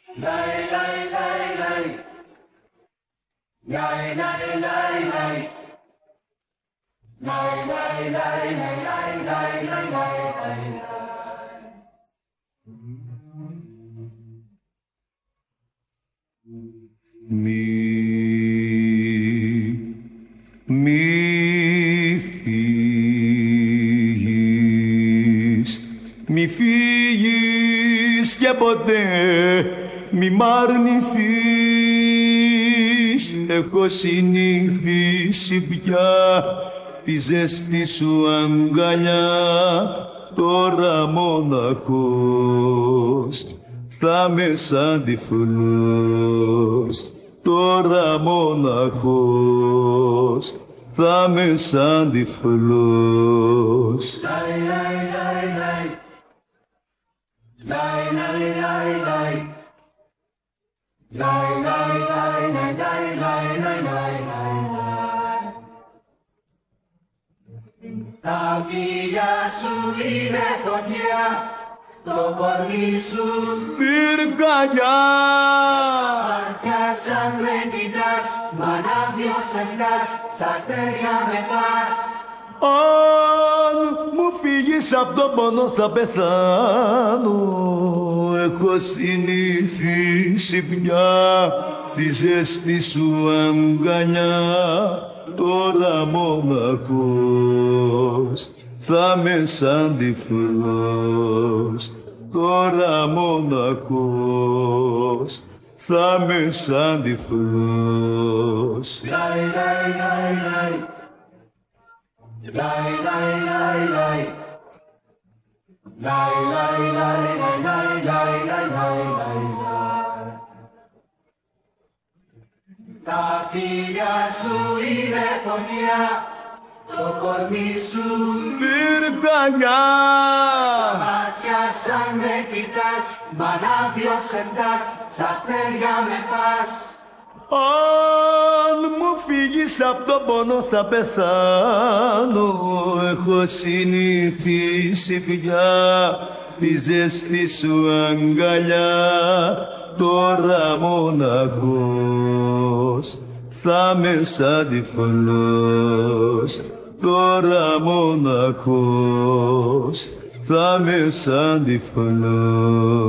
Μη φύγεις και ποτέ μη μ' αρνηθείς. Έχω συνηθίσει πια τη ζέστη σου αγκαλιά. Τώρα μοναχός θα με σαν τυφλός. Τώρα μοναχός θα με σαν τυφλός. Τα φιλιά σου είναι φωτιά, το κορμί σου πυρκαγιά. Στα μάτια σαν με κοιτάς, μ' ανάβιος εντάς, σ' αστέρια με πας. Αν μου φύγεις απ' τον πόνο θα πεθάνω. Έχω συνηθίσει πια τη ζέστη σου αγκαλιά. Τώρα μοναχός θα με σαν τυφλός. Τώρα μοναχός θα με σαν τυφλός. Λαϊ, λαϊ, λαϊ, λαϊ. Λαϊ, λαϊ, λαϊ, λαϊ. Λαϊ, λαϊ, λαϊ, λαϊ, λαϊ, λαϊ, λαϊ, λαϊ. Τα φιλιά σου είναι φωτιά, το κορμί σου πυρκαγιά. Στα μάτια σαν με κοιτάς, μ' ανάβιος εντάς, σ' αστέρια με πας. Αν μου φύγεις απ' τον πόνο θα πεθάνω. Έχω συνηθίσει πια τη ζέστη σου αγκαλιά. Τώρα μοναχός θα με σαν τυφλός. Τώρα μοναχός θα με σαν τυφλός.